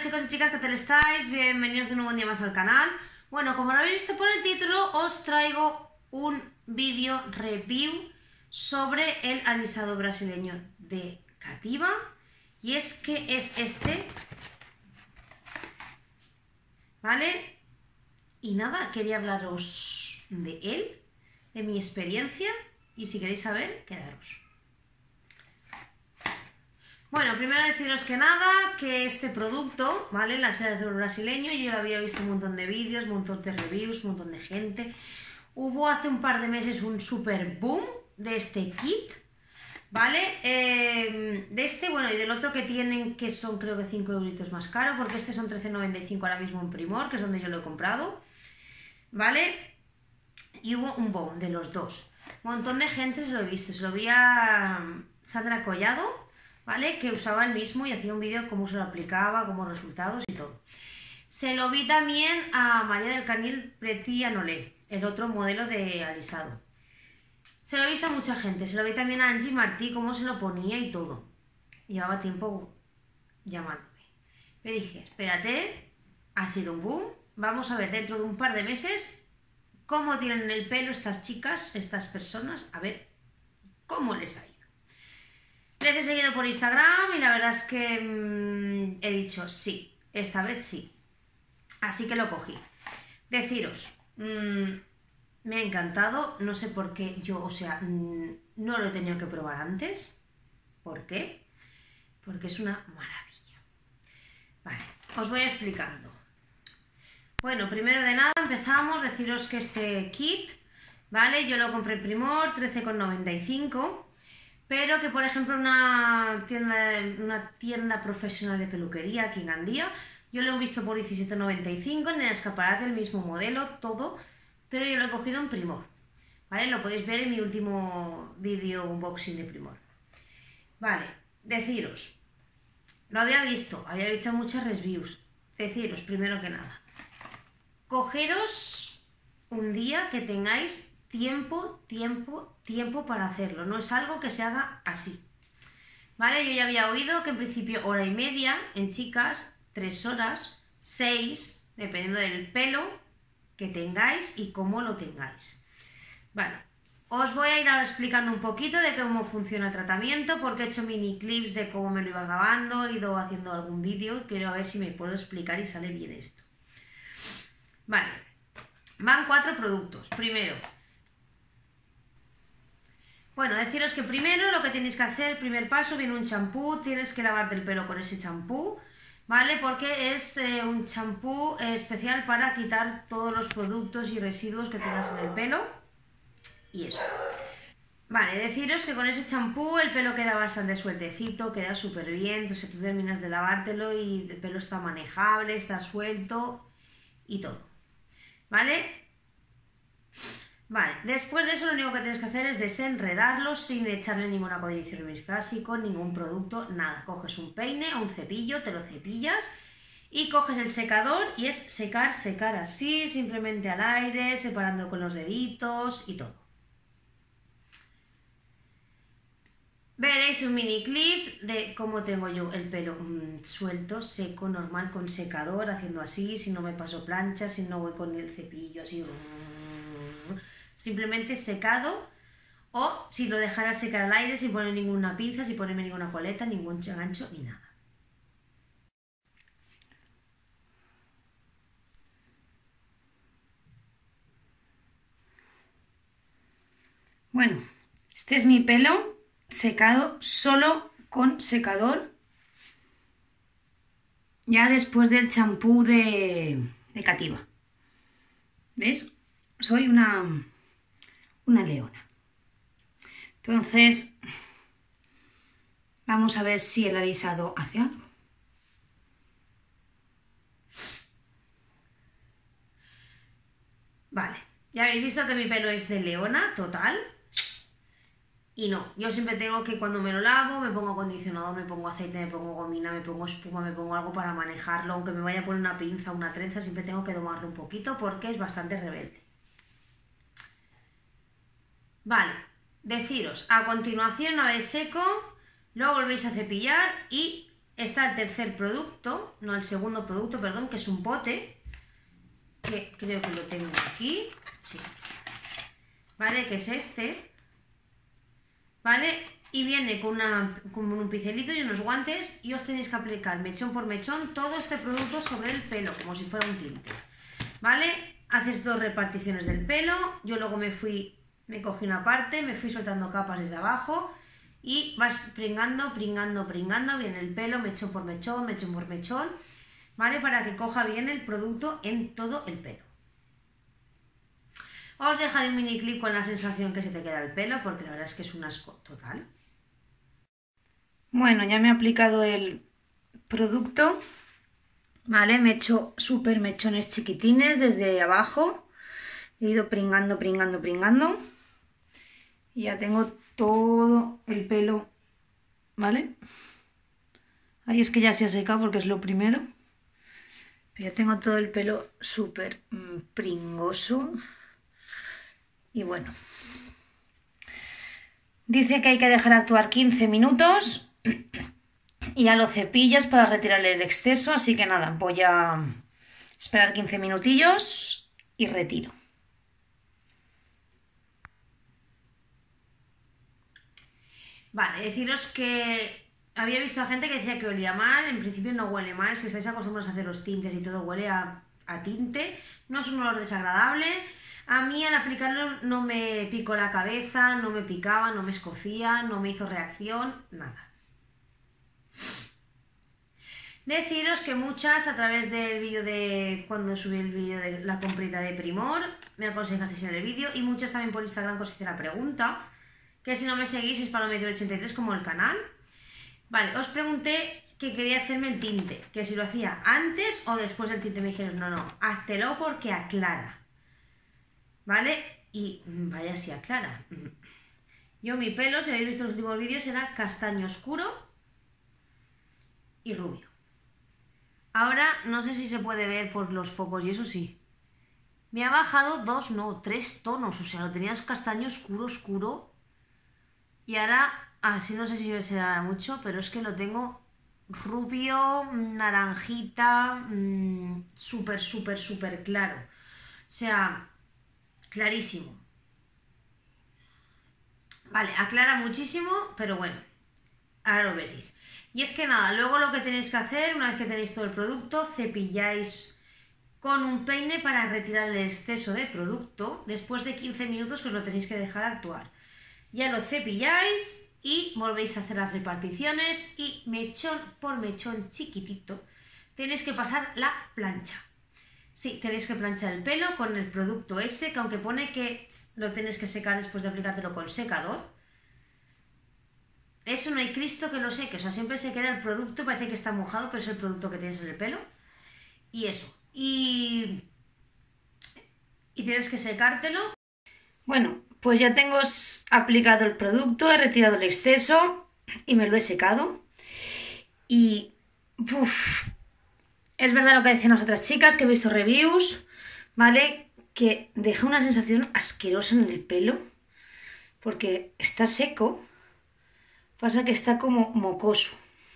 chicos y chicas, ¿qué tal estáis? Bienvenidos de nuevo un día más al canal. Bueno, como lo habéis visto por el título, os traigo un vídeo review sobre el alisado brasileño de Cativa. Y es que es este, ¿vale? Y nada, quería hablaros de él, de mi experiencia, y si queréis saber, quedaros. Bueno, primero deciros que nada, que este producto, ¿vale? El alisado brasileño, yo lo había visto un montón de vídeos, un montón de reviews, un montón de gente. Hubo hace un par de meses un super boom de este kit, ¿vale? De este, bueno, y del otro que tienen, que son creo que 5 euritos más caro, porque este son 13,95 ahora mismo en Primor, que es donde yo lo he comprado, ¿vale? Y hubo un boom de los dos. Un montón de gente se lo he visto, se lo vi a Sandra Collado, ¿vale? Que usaba el mismo y hacía un vídeo cómo se lo aplicaba, como resultados y todo. Se lo vi también a María del Carril Preti Anolé, el otro modelo de alisado. Se lo he visto a mucha gente, se lo vi también a Angie Martí, cómo se lo ponía y todo. Llevaba tiempo llamándome. Me dije, espérate, ha sido un boom, vamos a ver dentro de un par de meses cómo tienen el pelo estas chicas, estas personas, a ver cómo les ha ido. Les he seguido por Instagram y la verdad es que he dicho sí, esta vez sí. Así que lo cogí. Deciros, me ha encantado, no sé por qué yo, o sea, no lo he tenido que probar antes. ¿Por qué? Porque es una maravilla. Vale, os voy explicando. Bueno, primero de nada empezamos, deciros que este kit, ¿vale? Yo lo compré en Primor, 13,95. Pero que, por ejemplo, una tienda profesional de peluquería aquí en Gandía, yo lo he visto por 17,95 en el escaparate, el mismo modelo, todo, pero yo lo he cogido en Primor, ¿vale? Lo podéis ver en mi último vídeo unboxing de Primor. Vale, deciros, lo había visto muchas reviews. Deciros, primero que nada, cogeros un día que tengáis tiempo para hacerlo, no es algo que se haga así, ¿vale? Yo ya había oído que en principio hora y media, en chicas 3 horas, 6, dependiendo del pelo que tengáis y cómo lo tengáis. Vale, os voy a ir ahora explicando un poquito de cómo funciona el tratamiento, porque he hecho mini clips de cómo me lo iba grabando, he ido haciendo algún vídeo y quiero ver si me puedo explicar y sale bien esto. Vale, van 4 productos. Primero, bueno, deciros que primero lo que tenéis que hacer, el primer paso, viene un champú, tienes que lavarte el pelo con ese champú, ¿vale? Porque es un champú especial para quitar todos los productos y residuos que tengas en el pelo y eso. Vale, deciros que con ese champú el pelo queda bastante sueltecito, queda súper bien, entonces tú terminas de lavártelo y el pelo está manejable, está suelto y todo, ¿vale? Vale, después de eso lo único que tienes que hacer es desenredarlo sin echarle ningún acondicionador bifásico, ningún producto, nada. Coges un peine o un cepillo, te lo cepillas y coges el secador y es secar, secar así, simplemente al aire, separando con los deditos y todo. Veréis un mini clip de cómo tengo yo el pelo suelto, seco, normal, con secador, haciendo así, si no me paso plancha, si no voy con el cepillo así, simplemente secado, o si lo dejara secar al aire sin poner ninguna pinza, sin ponerme ninguna coleta, ningún gancho ni nada. Bueno, este es mi pelo secado solo con secador, ya después del champú de Cativa. ¿Ves? Soy una leona. Entonces, vamos a ver si el alisado hace algo. Vale, ya habéis visto que mi pelo es de leona total. Y no, yo siempre tengo que cuando me lo lavo, me pongo acondicionador, me pongo aceite, me pongo gomina, me pongo espuma, me pongo algo para manejarlo. Aunque me vaya a poner una pinza, una trenza, siempre tengo que domarlo un poquito porque es bastante rebelde. Vale, deciros, a continuación, una vez seco, lo volvéis a cepillar y está el tercer producto, no, el segundo producto, perdón, que es un pote, que creo que lo tengo aquí, sí, ¿vale? Que es este, ¿vale? Y viene con un pincelito y unos guantes, y os tenéis que aplicar mechón por mechón todo este producto sobre el pelo, como si fuera un tinte, ¿vale? Haces 2 reparticiones del pelo, yo luego me cogí una parte, me fui soltando capas desde abajo, y vas pringando bien el pelo, mechón por mechón, ¿vale? Para que coja bien el producto en todo el pelo. Os dejaré un mini clip con la sensación que se te queda el pelo, porque la verdad es que es un asco total. Bueno, ya me he aplicado el producto, ¿vale? Me he hecho súper mechones chiquitines desde abajo. He ido pringando. Y ya tengo todo el pelo, ¿vale? Ahí es que ya se ha secado porque es lo primero. Pero ya tengo todo el pelo súper pringoso. Y bueno. Dice que hay que dejar actuar 15 minutos. Y ya lo cepillas para retirarle el exceso. Así que nada, voy a esperar 15 minutillos y retiro. Vale, deciros que había visto a gente que decía que olía mal. En principio no huele mal. Si estáis acostumbrados a hacer los tintes y todo, huele a tinte. No es un olor desagradable. A mí al aplicarlo no me picó la cabeza, no me picaba, no me escocía, no me hizo reacción, nada. Deciros que muchas, a través del vídeo de cuando subí el vídeo de la comprita de Primor, me aconsejasteis en el vídeo, y muchas también por Instagram que os hice la pregunta, que si no me seguís es Palometer83 como el canal. Vale, os pregunté que quería hacerme el tinte, que si lo hacía antes o después del tinte. Me dijeron, no, háztelo porque aclara, ¿vale? Y vaya si aclara. Yo mi pelo, si habéis visto los últimos vídeos, era castaño oscuro y rubio. Ahora no sé si se puede ver por los focos y eso sí. Me ha bajado 2, no, 3 tonos, o sea, lo tenías castaño oscuro. Y ahora, así no sé si se verá mucho, pero es que lo tengo rubio, naranjita, súper claro. O sea, clarísimo. Vale, aclara muchísimo, pero bueno, ahora lo veréis. Y es que nada, luego lo que tenéis que hacer, una vez que tenéis todo el producto, cepilláis con un peine para retirar el exceso de producto, después de 15 minutos que os lo tenéis que dejar actuar. Ya lo cepilláis y volvéis a hacer las reparticiones, y mechón por mechón chiquitito tenéis que pasar la plancha. Sí, tenéis que planchar el pelo con el producto ese, que aunque pone que lo tenéis que secar después de aplicártelo con secador, eso no hay Cristo que lo seque. O sea, siempre se queda el producto, parece que está mojado, pero es el producto que tienes en el pelo. Y eso. Y tienes que secártelo. Bueno, pues ya tengo aplicado el producto, he retirado el exceso y me lo he secado. Y es verdad lo que decían las otras chicas, que he visto reviews, ¿vale? Que deja una sensación asquerosa en el pelo, porque está seco, pasa que está como mocoso.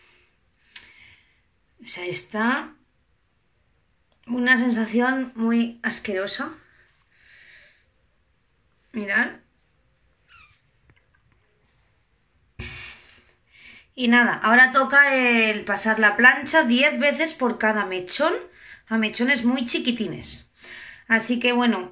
O sea, está una sensación muy asquerosa. Mirad. Y nada, ahora toca el pasar la plancha 10 veces por cada mechón, a mechones muy chiquitines. Así que bueno,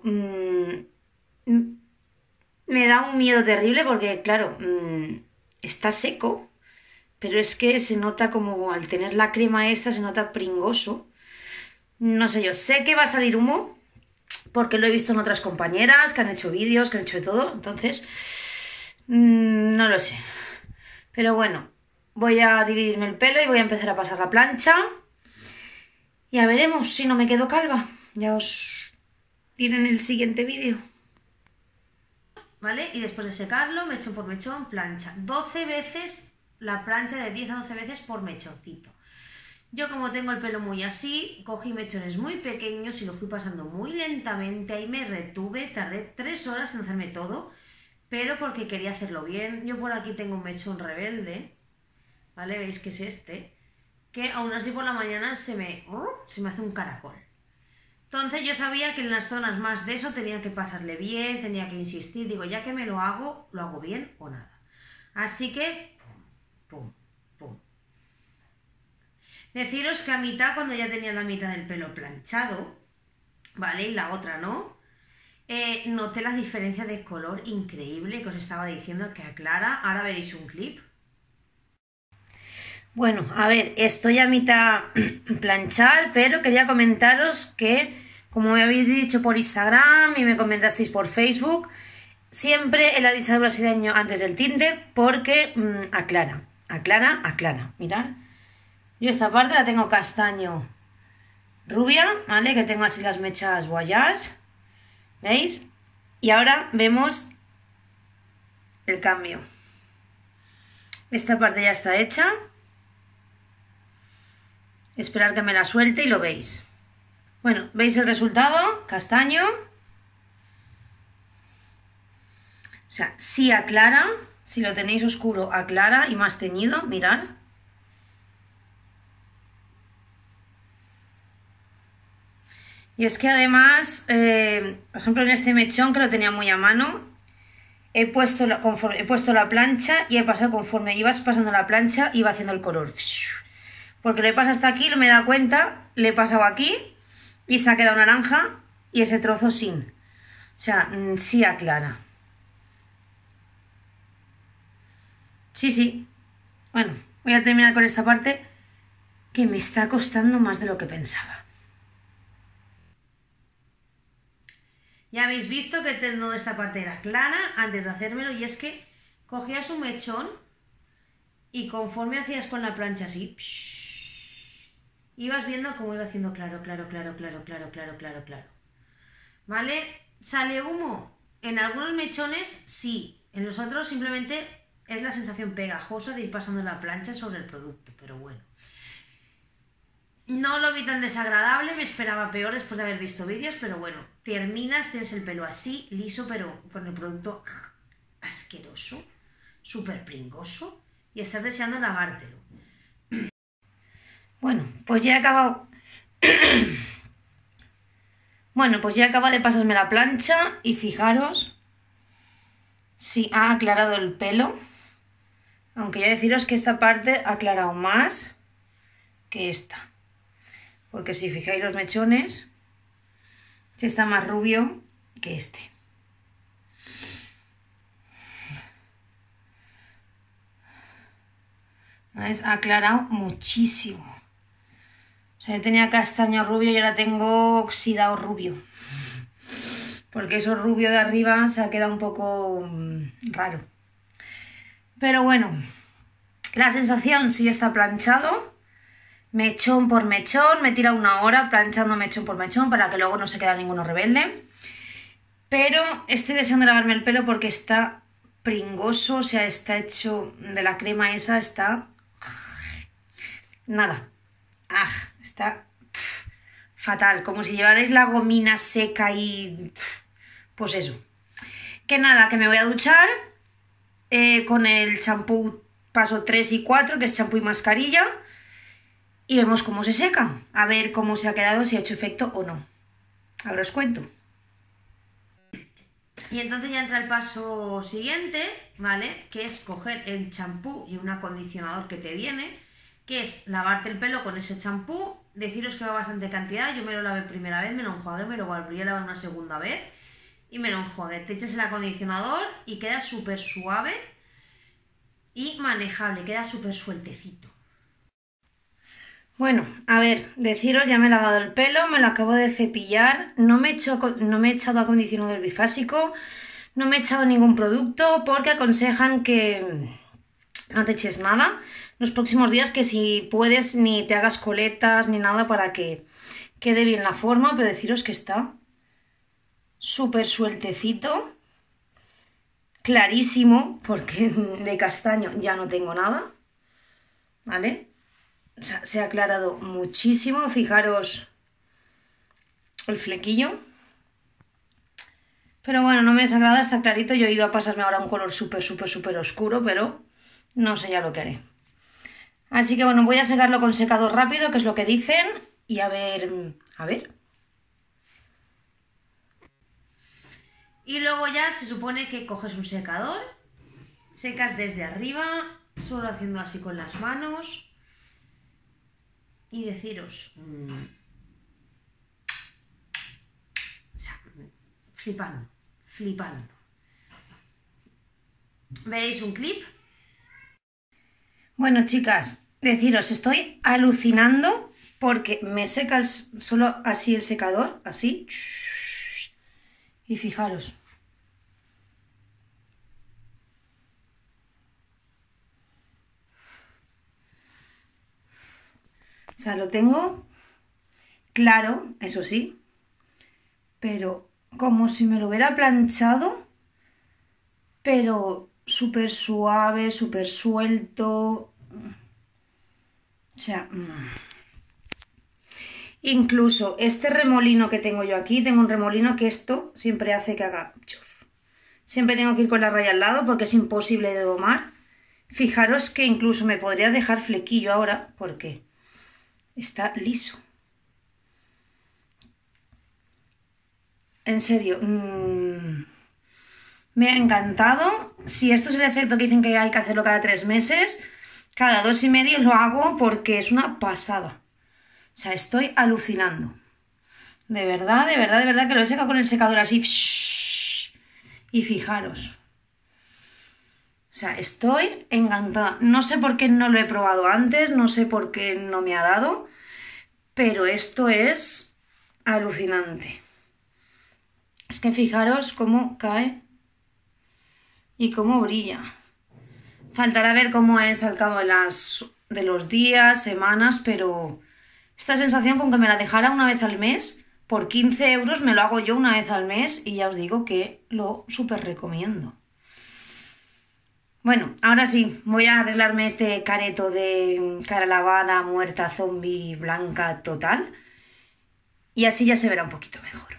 me da un miedo terrible porque claro, está seco, pero es que se nota como al tener la crema esta, se nota pringoso. No sé, yo sé que va a salir humo, porque lo he visto en otras compañeras que han hecho vídeos, que han hecho de todo, entonces no lo sé. Pero bueno, voy a dividirme el pelo y voy a empezar a pasar la plancha. Ya veremos si no me quedo calva. Ya os diré en el siguiente vídeo. ¿Vale? Y después de secarlo, mechón por mechón, plancha. 12 veces la plancha, de 10 a 12 veces por mechoncito. Yo, como tengo el pelo muy así, cogí mechones muy pequeños y lo fui pasando muy lentamente. Ahí me retuve, tardé 3 horas en hacerme todo, pero porque quería hacerlo bien. Yo por aquí tengo un mechón rebelde, ¿vale? ¿Veis que es este? que aún así por la mañana se me hace un caracol. Entonces yo sabía que en las zonas más de eso tenía que pasarle bien, tenía que insistir. Digo, ya que me lo hago bien o nada. Así que, pum, pum. Deciros que a mitad, cuando ya tenía la mitad del pelo planchado, ¿vale? Y la otra no, noté la diferencia de color increíble que os estaba diciendo que aclara. Ahora veréis un clip. Bueno, a ver, estoy a mitad planchar, pero quería comentaros que, como me habéis dicho por Instagram y me comentasteis por Facebook, siempre el alisador brasileño antes del tinte porque aclara. Mirad, yo esta parte la tengo castaño rubia, ¿vale? Que tengo así las mechas guayas, ¿veis? Y ahora vemos el cambio. Esta parte ya está hecha. Esperar que me la suelte y lo veis. Bueno, ¿veis el resultado? Castaño. O sea, sí aclara. Si lo tenéis oscuro, aclara y más teñido. Mirad. Y es que además, por ejemplo, en este mechón que lo tenía muy a mano, he puesto la plancha y he pasado conforme ibas pasando la plancha, iba haciendo el color. Porque le pasa hasta aquí, no me da cuenta, le he pasado aquí y se ha quedado naranja y ese trozo sin. O sea, sí aclara. Sí. Bueno, voy a terminar con esta parte que me está costando más de lo que pensaba. Ya habéis visto que toda esta parte era clara antes de hacérmelo y es que cogías un mechón y conforme hacías con la plancha así, ibas viendo cómo iba haciendo claro. ¿Vale? ¿Sale humo? En algunos mechones sí, en los otros simplemente es la sensación pegajosa de ir pasando la plancha sobre el producto, pero bueno. No lo vi tan desagradable, me esperaba peor después de haber visto vídeos, pero bueno, tienes el pelo así, liso, pero con el producto asqueroso, súper pringoso, y estás deseando lavártelo. Bueno, pues ya he acabado. Bueno, pues ya he acabado de pasarme la plancha y fijaros si ha aclarado el pelo. Aunque ya deciros que esta parte ha aclarado más que esta. Porque si fijáis los mechones, este está más rubio que este. ¿Ves? Ha aclarado muchísimo. O sea, yo tenía castaño rubio y ahora tengo oxidado rubio. Porque eso rubio de arriba se ha quedado un poco raro. Pero bueno, la sensación sí está planchado. Mechón por mechón, me tira 1 hora planchando mechón por mechón para que luego no se quede ninguno rebelde. Pero estoy deseando lavarme el pelo porque está pringoso, o sea, está hecho de la crema esa, está... Nada. Está fatal, como si llevarais la gomina seca y... Pues eso. Que nada, que me voy a duchar con el champú paso 3 y 4, que es champú y mascarilla. Y vemos cómo se seca, a ver cómo se ha quedado, si ha hecho efecto o no. Ahora os cuento. Y entonces ya entra el paso siguiente, ¿vale? Que es coger el champú y un acondicionador que te viene, que es lavarte el pelo con ese champú. Deciros que va bastante cantidad, yo me lo lavé primera vez, me lo enjuagué, me lo volví a lavar una segunda vez y me lo enjuagué. Te echas el acondicionador y queda súper suave y manejable, queda súper sueltecito. Bueno, a ver, deciros, ya me he lavado el pelo, me lo acabo de cepillar, no me he echado acondicionador bifásico, no me he echado ningún producto porque aconsejan que no te eches nada los próximos días, que si puedes ni te hagas coletas ni nada para que quede bien la forma, pero deciros que está súper sueltecito, clarísimo, porque de castaño ya no tengo nada, ¿vale? O sea, se ha aclarado muchísimo, fijaros el flequillo. Pero bueno, no me desagrada, está clarito. Yo iba a pasarme ahora un color súper oscuro, pero no sé ya lo que haré. Así que bueno, voy a secarlo con secador rápido, que es lo que dicen, y a ver, a ver. Y luego ya se supone que coges un secador, secas desde arriba, solo haciendo así con las manos, y deciros, o sea, flipando, flipando. ¿Veis un clip? Bueno, chicas, deciros, estoy alucinando porque me seca solo así el secador, así. Y fijaros. O sea, lo tengo claro, eso sí, pero como si me lo hubiera planchado, pero súper suave, súper suelto. O sea, incluso este remolino que tengo yo aquí, tengo un remolino que esto siempre hace que haga chuf. Siempre tengo que ir con la raya al lado porque es imposible de domar. Fijaros que incluso me podría dejar flequillo ahora porque está liso. En serio, me ha encantado. Si esto es el efecto que dicen que hay que hacerlo cada 3 meses, cada 2,5 lo hago porque es una pasada. O sea, estoy alucinando. De verdad, de verdad, de verdad que lo he secado con el secador así. Y fijaros. O sea, estoy encantada. No sé por qué no lo he probado antes, no sé por qué no me ha dado, pero esto es alucinante. Es que fijaros cómo cae y cómo brilla. Faltará ver cómo es al cabo de los días, semanas, pero esta sensación con que me la dejara una vez al mes, por 15 euros me lo hago yo una vez al mes y ya os digo que lo súper recomiendo. Bueno, ahora sí, voy a arreglarme este careto de cara lavada, muerta, zombie, blanca, total. Y así ya se verá un poquito mejor.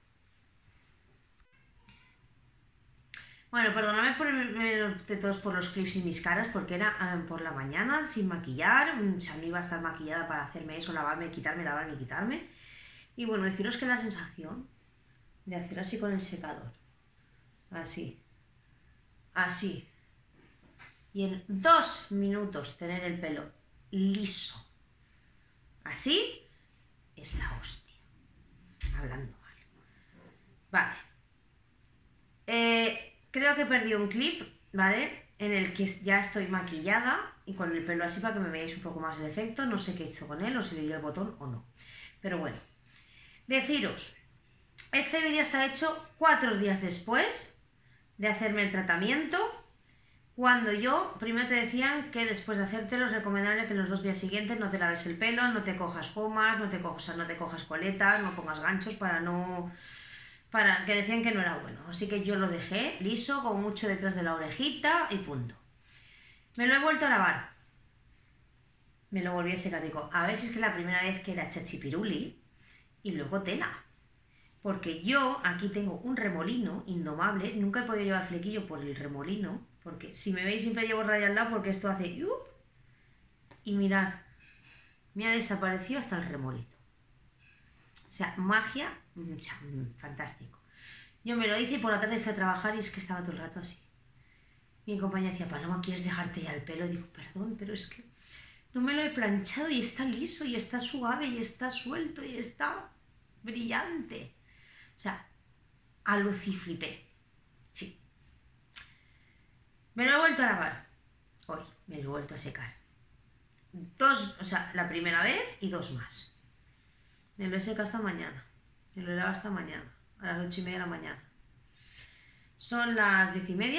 Bueno, perdonadme de todos por los clips y mis caras, porque era por la mañana, sin maquillar, o sea, no iba a estar maquillada para hacerme eso, lavarme, quitarme. Y bueno, deciros que la sensación de hacer así con el secador, así, así, y en 2 minutos tener el pelo liso, así, es la hostia. Hablando mal. Vale. Creo que perdí un clip, ¿vale? En el que ya estoy maquillada y con el pelo así para que me veáis un poco más el efecto. No sé qué hizo con él, o si le di el botón o no. Pero bueno. Deciros, este vídeo está hecho 4 días después de hacerme el tratamiento. Cuando primero te decían que después de hacértelo es recomendable que los 2 días siguientes no te laves el pelo, no te cojas gomas, no te cojas coletas, no pongas ganchos que decían que no era bueno. Así que yo lo dejé liso, con mucho detrás de la orejita y punto. Me lo he vuelto a lavar. Me lo volví a secar. Digo, a ver si es que la primera vez que era chachipiruli y luego tela. Porque yo aquí tengo un remolino indomable. Nunca he podido llevar flequillo por el remolino. Porque si me veis siempre llevo raya al lado porque esto hace... Y mirad, me ha desaparecido hasta el remolino. O sea, magia, fantástico. Yo me lo hice y por la tarde fui a trabajar y es que estaba todo el rato así. Mi compañera decía, Paloma, ¿quieres dejarte ya el pelo? Y digo, perdón, pero es que no me lo he planchado y está liso y está suave y está suelto y está brillante. O sea, aluciflipé. Sí. Me lo he vuelto a lavar. Hoy me lo he vuelto a secar. 2, o sea, la primera vez y 2 más. Me lo he secado hasta mañana. Me lo he lavado hasta mañana. A las 8:30 de la mañana. Son las 10:30.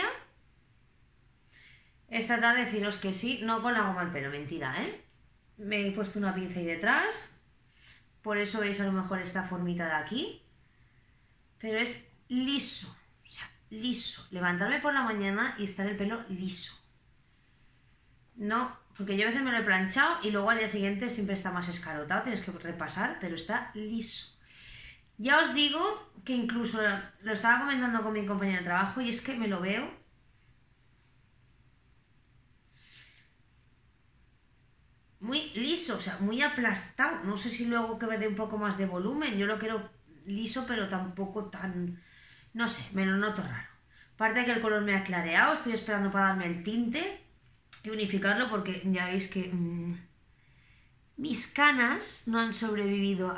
Esta tarde deciros que sí, no con la goma al pelo, mentira, ¿eh? Me he puesto una pinza ahí detrás. Por eso veis a lo mejor esta formita de aquí. Pero es liso. O sea, liso. Levantarme por la mañana y estar el pelo liso. No, porque yo a veces me lo he planchado y luego al día siguiente siempre está más escarotado, tienes que repasar, pero está liso. Ya os digo que incluso lo estaba comentando con mi compañera de trabajo y es que me lo veo. muy liso, o sea, muy aplastado. No sé si luego que me dé un poco más de volumen. Yo lo quiero liso, pero tampoco tan... No sé, me lo noto raro. Aparte que el color me ha clareado, estoy esperando para darme el tinte y unificarlo porque ya veis que mis canas no han sobrevivido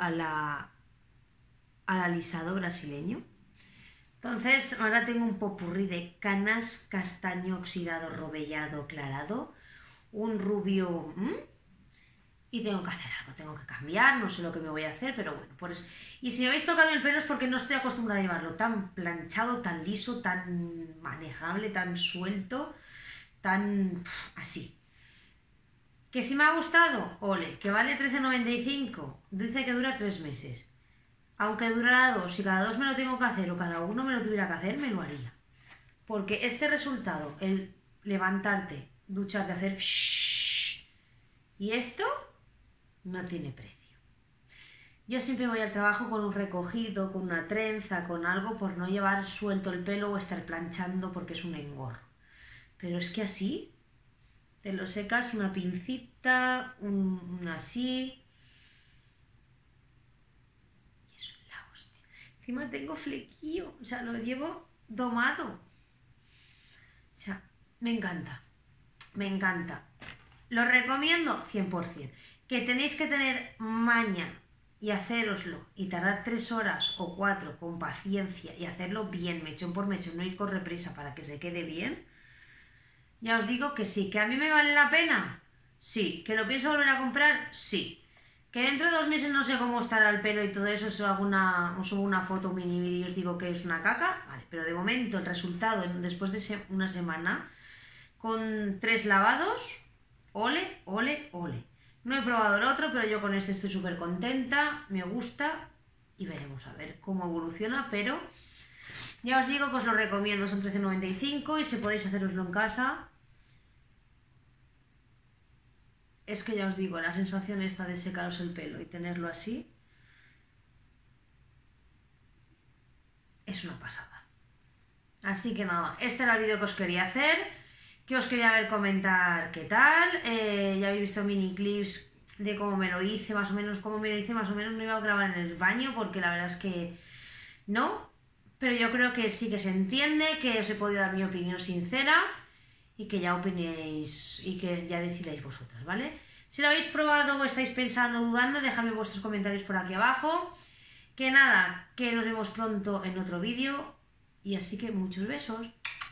al alisado brasileño. Entonces ahora tengo un popurrí de canas, castaño oxidado, robellado, clarado, un rubio... y tengo que hacer algo, tengo que cambiar, no sé lo que me voy a hacer, pero bueno, por eso. Y si me veis tocarme el pelo es porque no estoy acostumbrada a llevarlo tan planchado, tan liso, tan manejable, tan suelto, tan así. ¿Que si me ha gustado? Ole, que vale 13,95, dice que dura 3 meses. Aunque durara 2, si cada 2 me lo tengo que hacer o cada uno me lo tuviera que hacer, me lo haría. Porque este resultado, el levantarte, ducharte, hacer y esto no tiene precio. Yo siempre voy al trabajo con un recogido, con una trenza, con algo por no llevar suelto el pelo o estar planchando porque es un engorro. Pero es que así te lo secas una pincita, una así. Y eso es la hostia. Encima tengo flequillo, o sea, lo llevo domado. O sea, me encanta. Me encanta. ¿Lo recomiendo? 100%. Que tenéis que tener maña y hacéroslo y tardar 3 horas o 4 con paciencia y hacerlo bien, mechón por mechón, no ir con reprisa para que se quede bien. Ya os digo que sí. ¿Que a mí me vale la pena? Sí. ¿Que lo pienso volver a comprar? Sí. ¿Que dentro de 2 meses no sé cómo estará el pelo y todo eso, os subo una foto, un mini vídeo y os digo que es una caca? Vale, pero de momento el resultado, después de una semana, con 3 lavados, ole, ole, ole. No he probado el otro, pero yo con este estoy súper contenta, me gusta y veremos a ver cómo evoluciona, pero ya os digo que os lo recomiendo, son 13,95 y si podéis haceroslo en casa. Es que ya os digo, la sensación esta de secaros el pelo y tenerlo así es una pasada. Así que nada, este era el vídeo que os quería hacer, que os quería ver comentar qué tal. Ya habéis visto mini clips de cómo me lo hice, más o menos, cómo me lo hice, más o menos no iba a grabar en el baño porque la verdad es que no, pero yo creo que sí que se entiende, que os he podido dar mi opinión sincera y que ya opinéis y que ya decidáis vosotras, ¿vale? Si lo habéis probado o estáis pensando, dudando, dejadme vuestros comentarios por aquí abajo. Que nada, que nos vemos pronto en otro vídeo y así que muchos besos.